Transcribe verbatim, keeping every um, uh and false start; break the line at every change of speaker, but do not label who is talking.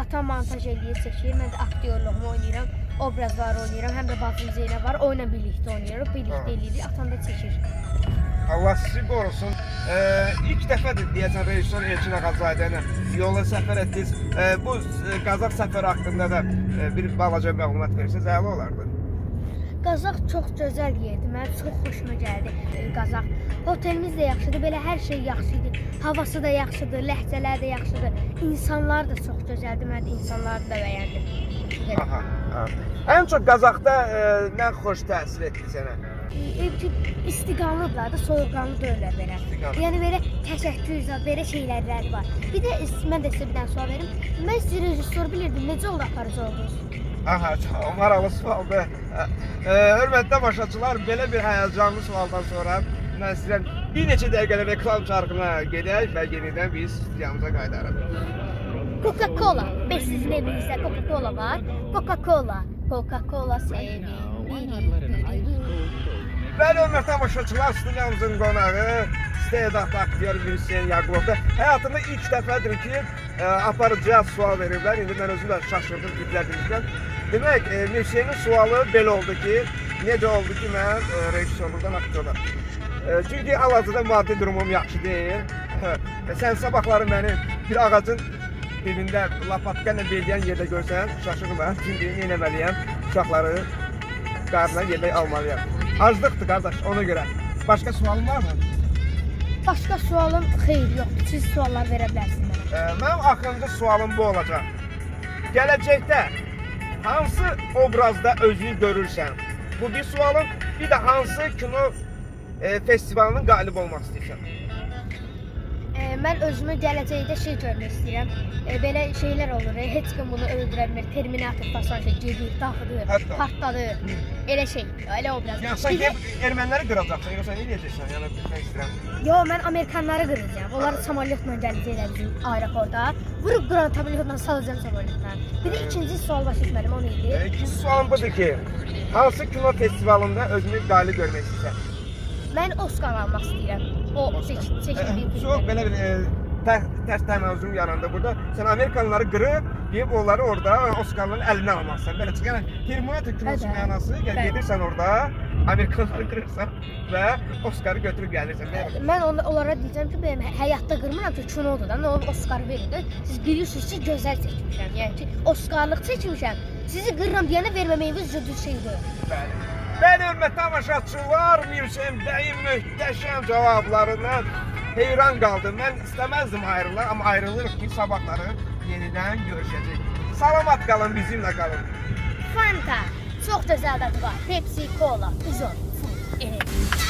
Atam montaj eləyir, çəkir. Mən də aktyorluğumu oynayıram, obrazlar oynayıram. Həm də bacım Zeynəb var, onunla birlikdə oynayırıq, birlikdə eləyirik. Atam da çəkir.
Allah sizi qorusun. Ee, ilk dəfədir deyəsən rejissor Elçin Ağazadə ilə yola səfər etdiniz. Ee, bu Qazax səfəri haqqında da e, bir balaca məlumat verirsiniz, əla olardı.
Qazax çox gözəl yerdir. Mənə çox xoşuma gəldi Qazax. Otelimiz də yaxşıdır, belə hər şey yaxşı idi. Havası da yaxşıdır, ləhcələr də yaxşıdır. İnsanlar da çox gözəldir. Mən də insanları da bəyəndim.
Aha, aha. Ən çox Qazaxda e, nə xoş təsir etdi sənə?
İstiqanlıdırlar da, soyuqqanlı deyirlər belə. Yəni belə təşəkkür, belə şeylər var. Bir də mən də sizə bir dənə sual verim. Mən sizi rejissor bilirdim, necə oldu aparıcı oldunuz?
Aha, çox maraqlı sualdır. Hörmətli tamaşaçılar, belə bir həyəcanlı sualdan sonra mən sizə bir neçə dəqiqələ reklam çarxına gedək və yenidən biz studiyamıza qayıdarıq.
Coca-Cola, bəs sizin evinizdə Coca-Cola var. Coca-Cola, Coca-Cola sevim.
Bəli, hörmətli tamaşaçılar, studiyamızın qonağı istedadlı aktyor Mirsen Yaqubovdur. Həyatımda ilk dəfədir ki, e, aparıcıya sual veriblər. İndi mən özüm də şaşırdım, diklərdimizdən. Demək, e, Mirsenin sualı belə oldu ki, necə oldu ki, mən e, rejissorluqdan aktyorlar. E, çünki hal-hazırda maddi durumum yaxşı deyil. E, sən sabahları məni bir ağacın dibində lapatka ilə beləyən yerdə görsən, şaşırdım mən. Çünki neynəməliyəm, uşaqları qarına yerdə almalıyam. Aclıqdır qardaş, ona görə. Başqa sualın var mı?
Başqa sualım xeyr yoxdur. Siz suallar verə bilərsiniz mənə.
Ee, mənim axırıncı sualım bu olacaq. Gələcəkdə hansı obrazda özünü görürsən? Bu bir sualım. Bir də hansı kino e, festivalının qalib olmaq istəyirsən?
E, mən özümü gələcəkdə şey görmək istəyirəm. E, belə şeylər olur, e, heç kim bunu öldürə bilmir. Terminator pasajı gedir, dağıdır, partladır. Elə şey, elə obraz.
Yəni sən ki, erməniləri qıracaqsan, yoxsa nə deyəcəksən? Yəni bilmək istəyirəm.
Yo, mən Amerikanları qıracağam. Onlar samolyotla gələcəklər bizim aeroporta. Vurub qıran samolyotla salacağım samolyotla. Bir də ikinci sual baş etmədim, o neydi?
E, ikinci sualım budur ki, hansı kino festivalında özünü qalib görmək istəyirsən?
Mən Oscar almaq istəyirəm. O çəkildiyim filmdə.
Çox belə bir tərs tənazüm yarandı burada. Sən Amerikanları qırıb, deyib onları orada Oscarların əlindən almaqsan. Belə çıxır, yəni Terminator kinosu mənası, yəni gedirsən orada, Amerikanları qırırsan və Oscarı götürüb gəlirsən.
Mən onlara deyəcəm ki, benim həyatda qırmıram ki, kinodur da, nə olub Oscarı verin də. Siz bilirsiniz ki, gözəl çəkmişəm, yəni ki, Oscarlıq çəkmişəm. Sizi qırıram deyənə verməməyiniz düz şeydir.
Bəli. Bəli, hörmətli tamaşaçılar, Mirsen bəyin möhtəşəm cavablarından heyran qaldım. Mən istəməzdim ayrılır, amma ayrılırıq ki, sabahları yenidən görüşəcək. Salamat qalın, bizimlə qalın.
Fanta, çox gözəl dadı var. Pepsi, Cola, Uzun, Fut, evet.